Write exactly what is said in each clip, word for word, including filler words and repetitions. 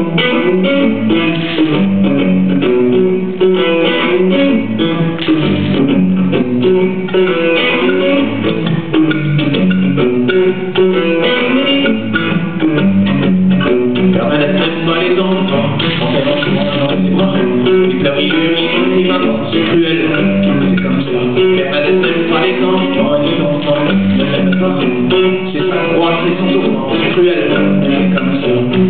Bernadette n'aime pas les enfants, quand elle en joue dans ses bras, il pleure, il hurle, il dit maman, c'est cruel, c'est comme ça. Bernadette n'aime pas les enfants, et les enfants ne l'aiment pas, c'est sa croix, c'est son tourment, c'est cruel, c'est comme ça.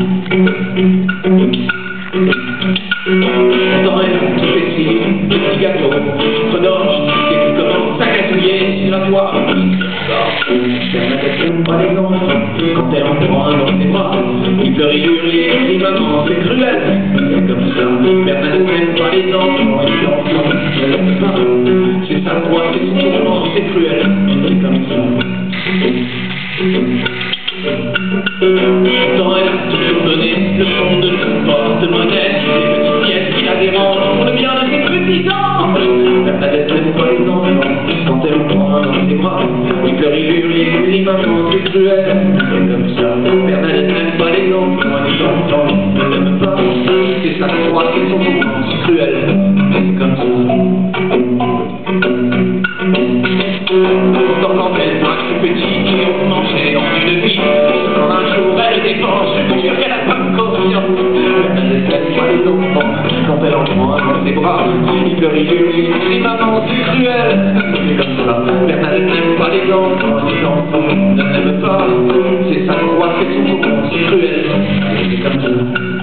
Pourtant elle qui fait ci, des petits gâteaux, sucre d'orge, et qui commence à gâtouiller sur la voie. Bernadette n'aime pas les enfants, quand elle en prend un dans ses bras, il pleure, il hurle, il dit maman, c'est cruel, c'est comme ça. Bernadette n'aime pas les enfants, et les enfants ne l'aiment pas, c'est sa croix, c'est son tourment, c'est cruel, c'est comme ça. Pourtant elle a toujours donné le fond de son porte-monnaie, les petites pièces qui la dérangent pour le bien de ses petits enfants. Bernadette n'aime pas les enfants, quand elle en prend un dans ses bras, il pleure, il hurle, il dit maman, c'est cruel, c'est comme ça. Bernadette n'aime pas les enfants, les enfants ne l'aiment pas, c'est sa croix, c'est son tourment, c'est cruel, c'est comme ça. Pourtant quand elle voit ce petit qui ont mangé en une vie, quand un jour elle dépense, je peux dire qu'elle a pas confiance. Bernadette n'aime pas les enfants, quand elle en prend un dans ses bras, il pleure, il hurle, il dit maman, c'est cruel, c'est comme ça. Bernadette n'aime pas les enfants, les enfants ne l'aiment pas, c'est sa croix, c'est son tourment, c'est cruel, c'est comme ça.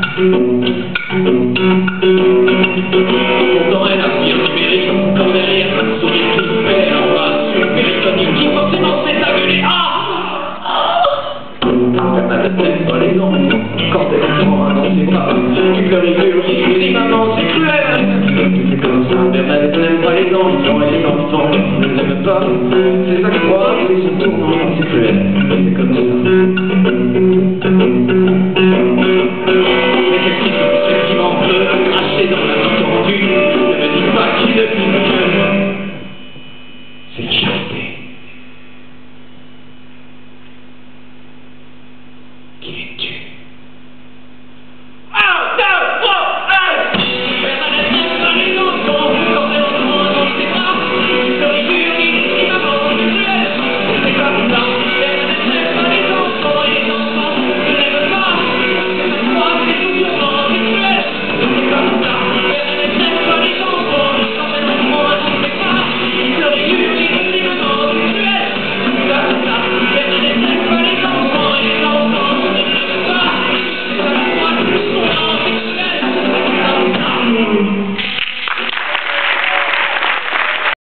Pourtant elle a bien du mérite, quand derrière un sourire qui fait un bras sur péritonique qui forcément s'est agueulé. Ah, Bernadette n'aime pas les enfants, quand elle en prend un dans ses bras, il pleure, il hurle, il dit maman, c'est cruel, c'est comme ça. Bernadette n'aime pas les enfants, et les enfants ne l'aiment pas,